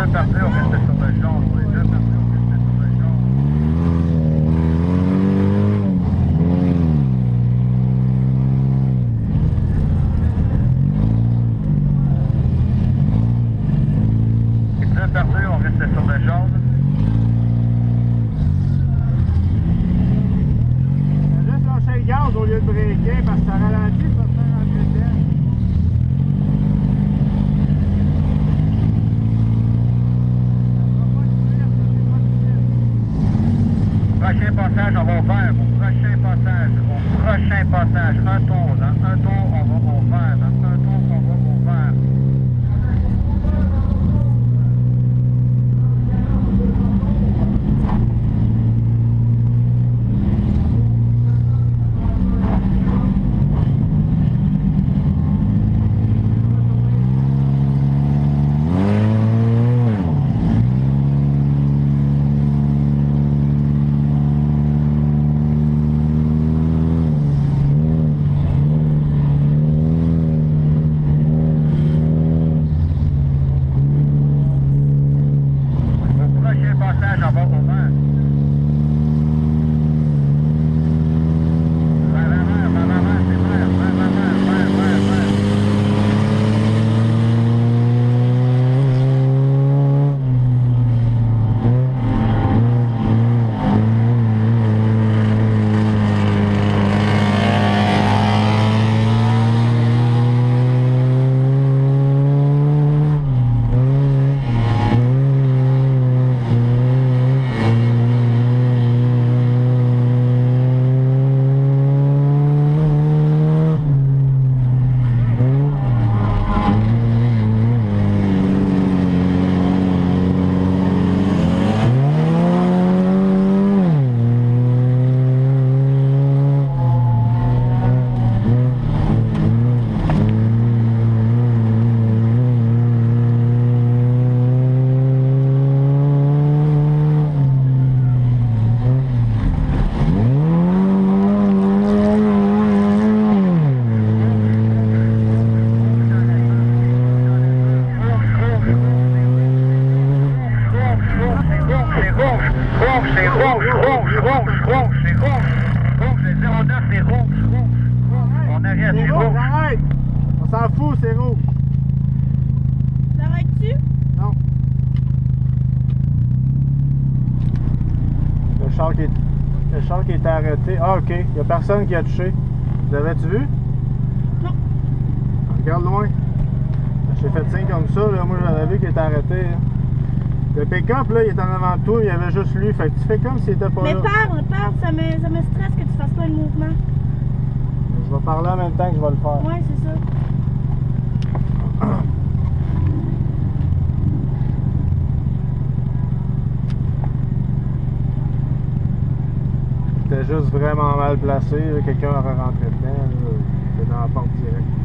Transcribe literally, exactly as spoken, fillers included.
parties, on reste sur le jaune. Les deux parties, on reste sur le jaune. Les deux parties, on reste sur le jaune. Juste lâcher le gaz au lieu de breaker parce que ça ralentit, ça se fait rentrer dedans. Prochain passage, on va au vert. Au prochain passage, au prochain passage, un tour. Dans un tour, on va au vert. Dans un tour, on va au vert. Passage, on va au vert. Vert, vert, vert, vert, vert, c'est vert, vert, vert, vert, vert, vert, vert. C'est rouge, rouge, rouge, rouge, c'est rouge. Rouge, le zéro neuf, c'est rouge, rouge. On arrête, c'est rouge. Arrête! On s'en fout, c'est rouge. L'arrêtes-tu? Non. Le char qui est, le char qui est arrêté. Ah, ok. Il n'y a personne qui a touché. L'avais-tu vu? Non. Regarde loin. J'ai fait signe comme ça, là. Moi j'avais vu qu'il était arrêté. Là. Le pick-up, là, il est en avant de toi, il y avait juste lui. Fait que tu fais comme s'il était pas Mais là. Mais parle, parle, ça me, ça me stresse que tu fasses pas le mouvement. Je vais parler en même temps que je vais le faire. Ouais, c'est ça. C'était juste vraiment mal placé. Quelqu'un aurait rentré dedans. C'était dans la porte directe.